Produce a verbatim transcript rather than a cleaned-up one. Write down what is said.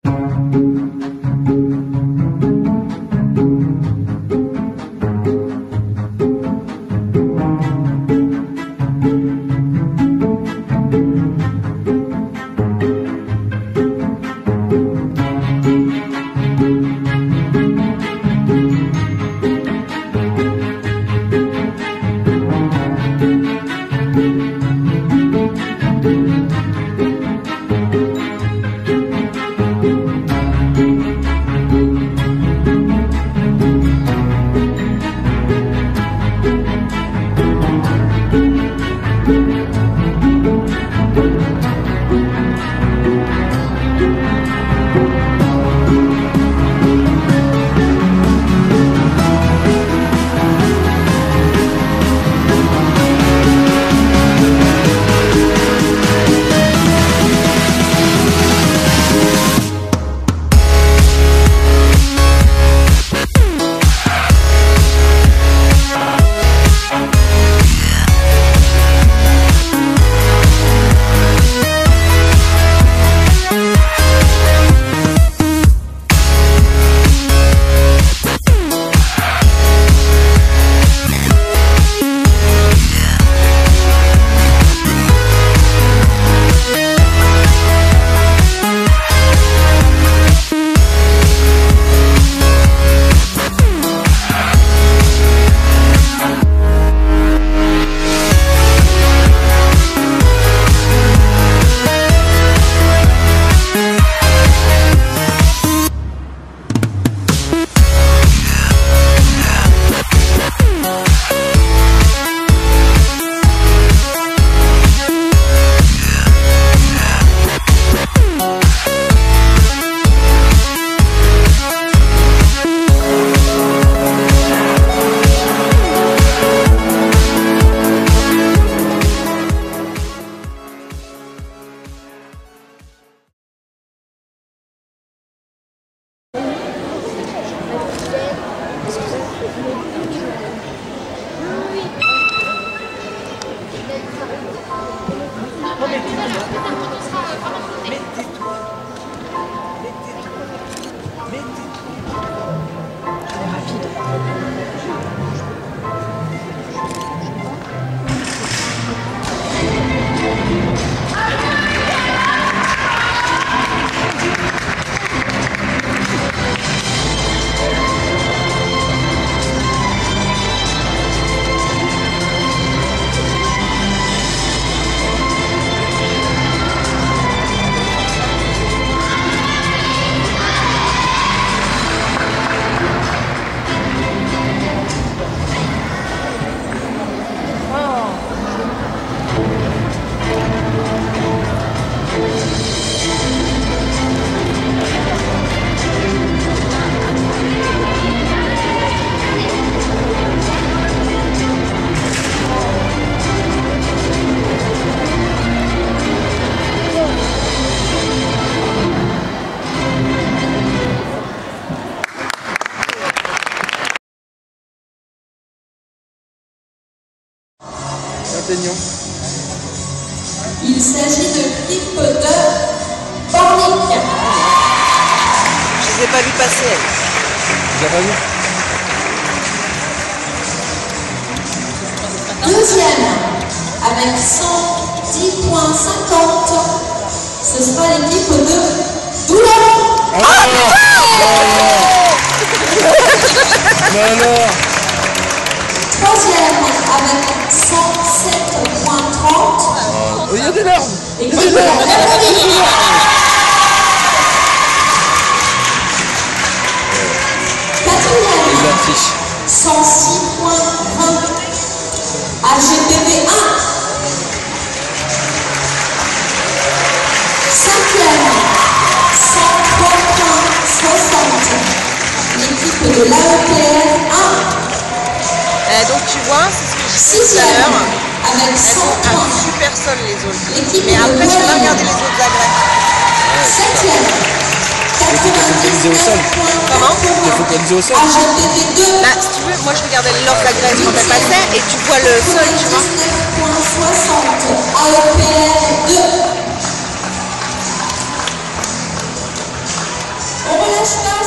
Il s'agit de clips de Pornic. Je les ai pas vus passer. Tu l'as pas vu? Deuxième, avec cent dix virgule cinquante, ce sera l'équipe de Doulon. Oh, non, non. Troisième, avec cent sept virgule trente. Oh, il y a des larmes. L'équipe de la République. Quatrième, cent six virgule vingt. A G P B un. Cinquième, cent trois virgule soixante. L'équipe de l'A E P R un. Euh, donc tu vois, c'est ce que je disais tout à Sixième, l'heure. avec Elles cent sont un points. super sol les autres. L'équipe Mais de après, je vais Moyenne. regarder les autres agrès. Septième, focaliser au sol. Comment? Tu es focalisé au sol. A G P B deux. Bah, si tu veux, moi je regardais l'ordre d'agrès quand elle passait et tu vois le sol, tu vois. dix-neuf virgule soixante. A E P R deux. National